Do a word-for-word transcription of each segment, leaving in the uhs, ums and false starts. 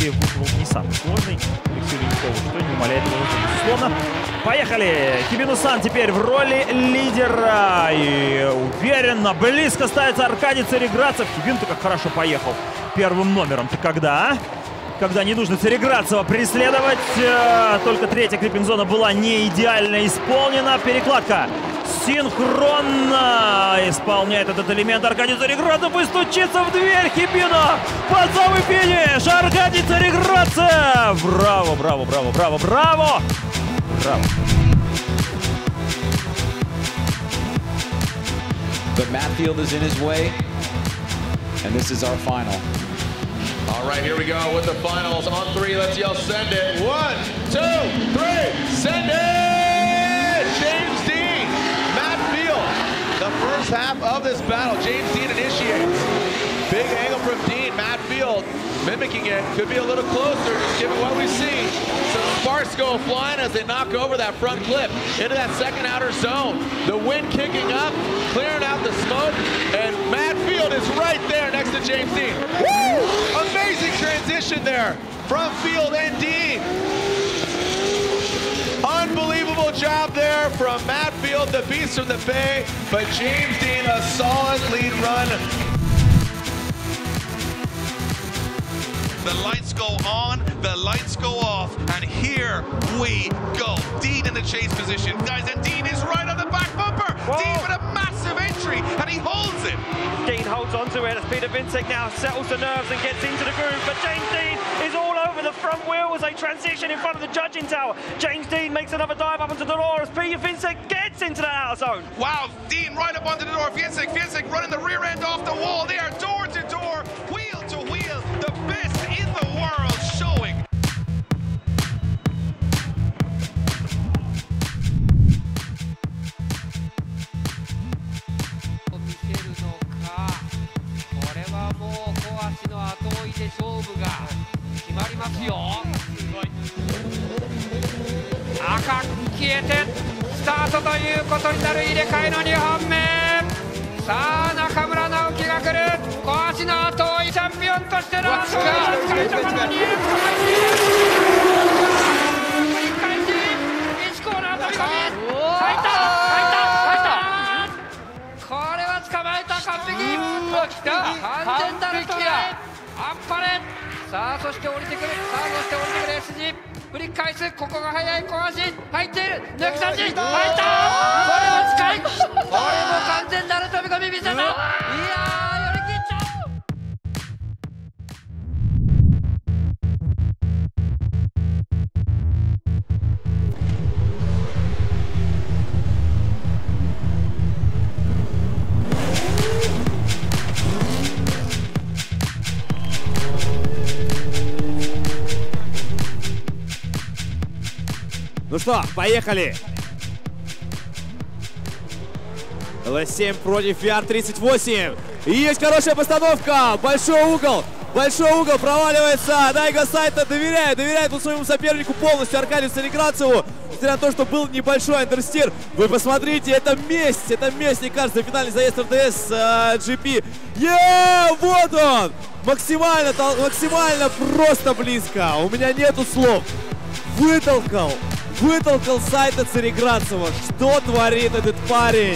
принципе, был не самый сложный. Алексею Ледникову, что не умаляет его, безусловно. Поехали! Хибину-сан теперь в роли лидера. И уверенно, близко ставится Аркадий Цареградцев. Хибин-то как хорошо поехал первым номером. Ты когда, а? Когда не нужно Цареградцева преследовать. Только третья криппинг-зона была не идеально исполнена. Перекладка синхронно исполняет этот элемент Аркадий Цареградцев и стучится в дверь Хибина. Под самый финиш Аркадий Цареградцев. Браво, браво, браво, браво, браво. Браво. But Matt Field is in his way, and this is our final. All right, here we go with the finals. On three, let's yell, send it. One, two, three, send it! James Dean, Matt Field. The first half of this battle, James Dean initiates. Big angle from Dean, Matt Field mimicking it. Could be a little closer, just given what we see. Some sparks go flying as they knock over that front clip into that second outer zone. The wind kicking up, clearing out the smoke, and Matt Field is right there next to James Dean. Woo! Amazing transition there from Field and Dean. Unbelievable job there from Matt Field, the beast from the Bay, but James Dean, a solid lead run. The lights go on, the lights go off, and here we go. Dean in the chase position, guys, and Dean is right on the back bumper. Whoa. Dean with a massive entry, and he holds it. Dean holds on to it as Peter Vincek now settles the nerves and gets into the groove, but James Dean is all over the front wheel as they transition in front of the judging tower. James Dean makes another dive up onto the door as Peter Vincek gets into that outer zone. Wow, Dean right up onto the door. Vincek, Vincek running the rear end off the wall there, door to door, wheel to wheel, the best in the world showing. 赤消えてスタートということになる入れ替えのにほんめ。さあ中村直樹が来る。小足の後追いチャンピオンとしての後追い使いところにいる。繰り返しいちコーナー飛び込み入った入った入ったこれは捕まえた完璧。来た完全なるトライあっぱれ。さあそして降りてくるさあそして降りてくる エスジー振り返すここが速い小足入っている抜き差し入ったこれは近いこれも完全なる飛び込み見せたいやー寄り切っちゃう Ну что, поехали! эл эс семь против ви ар тридцать восемь. И есть хорошая постановка. Большой угол. Большой угол проваливается. Дайго Сайто доверяет. Доверяет он своему сопернику полностью, Аркадию Цареградцеву. Несмотря на то, что был небольшой андерстир. Вы посмотрите, это месть. Это месть, мне кажется, финальный заезд эр дэ эс э, джи пи. Еее, вот он! Максимально, максимально просто близко. У меня нету слов. Вытолкал. Вытолкал Сайто Цареградцева. Что творит этот парень?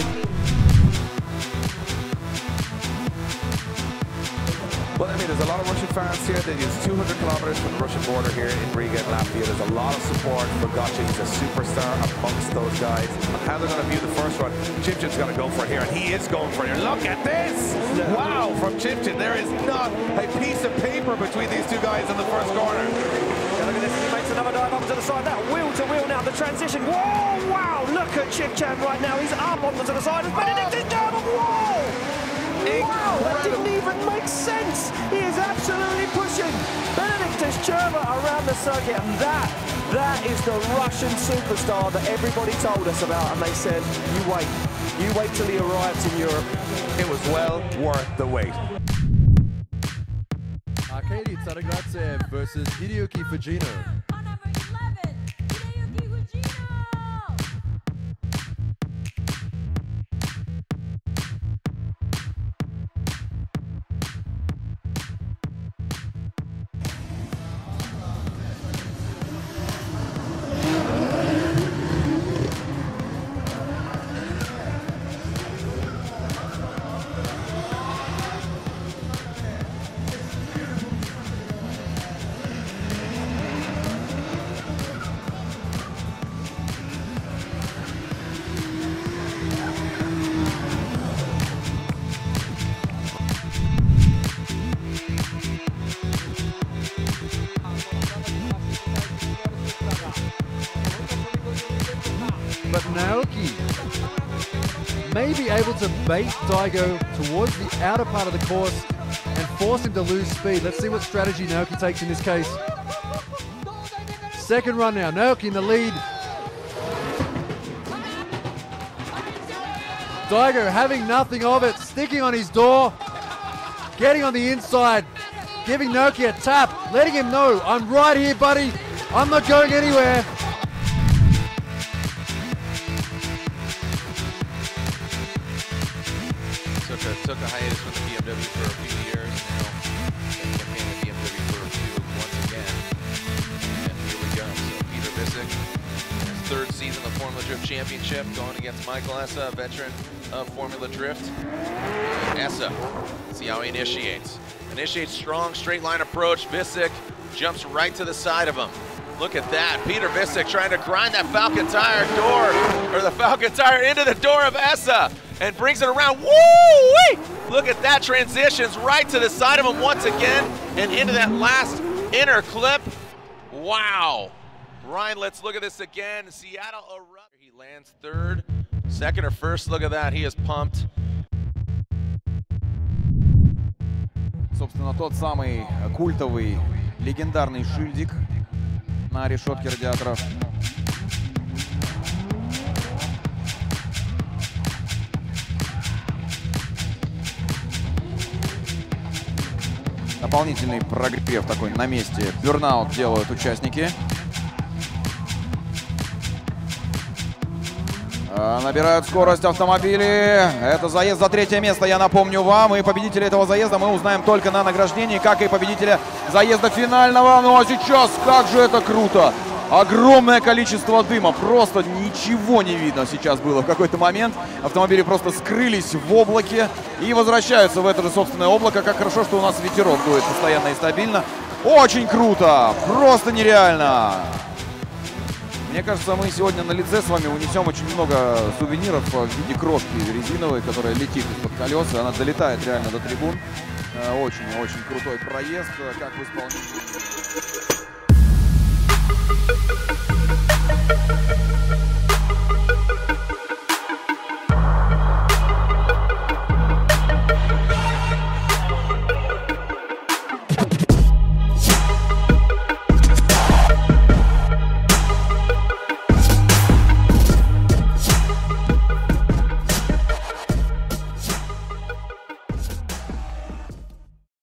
Well, I mean, there's a lot of Russian fans here. There's two hundred kilometers from the Russian border here in Riga and Latvia. There's a lot of support for Gotcha. He's a superstar amongst those guys. How they're going to view the first one, Chim Chim's going to go for it here, and he is going for it here. Look at this! Wow, from Chim Chim. There is not a piece of paper between these two guys in the first corner. Yeah, look at this, he makes another dive up to the side. That wheel to wheel now, the transition. Whoa, wow, look at Chim Cham right now. He's up onto the side. As Benedict is down. Whoa! Wow, that didn't even make sense. He is absolutely pushing Benedictus Cherva around the circuit, and that, that is the Russian superstar that everybody told us about, and they said, you wait, you wait till he arrives in Europe. It was well worth the wait. Arcadi Tsaragratsev versus Hideyuki Fujino. Naoki may be able to bait Daigo towards the outer part of the course and force him to lose speed. Let's see what strategy Naoki takes in this case. Second run now, Naoki in the lead. Daigo having nothing of it, sticking on his door, getting on the inside, giving Naoki a tap, letting him know, I'm right here, buddy. I'm not going anywhere. Took a, took a hiatus from the B M W for a few years. Now campaigning the B M W for a few once again. And here we go. So Peter Visick, his third season of Formula Drift Championship, going against Michael Essa, a veteran of Formula Drift. Essa, see how he initiates. Initiates strong, straight line approach. Visick jumps right to the side of him. Look at that. Peter Visick trying to grind that Falcon Tire door, or the Falcon Tire into the door of Essa, and brings it around. Woo-wee! Look at that, transitions right to the side of him once again, and into that last inner clip. Wow. Ryan, let's look at this again. Seattle erupt. He lands third, second or first. Look at that, he is pumped. Собственно, тот самый культовый, легендарный шильдик на решетке радиаторов. Дополнительный прогрев такой на месте. Бёрнаут делают участники. Набирают скорость автомобили. Это заезд за третье место, я напомню вам. И победителя этого заезда мы узнаем только на награждении, как и победителя заезда финального. Ну а сейчас, как же это круто! Огромное количество дыма. Просто ничего не видно сейчас было в какой-то момент. Автомобили просто скрылись в облаке и возвращаются в это же собственное облако. Как хорошо, что у нас ветерок дует постоянно и стабильно. Очень круто! Просто нереально! Мне кажется, мы сегодня на лице с вами унесем очень много сувениров в виде крошки резиновой, которая летит из-под колес. Она долетает реально до трибун. Очень-очень крутой проезд, как в исполнении.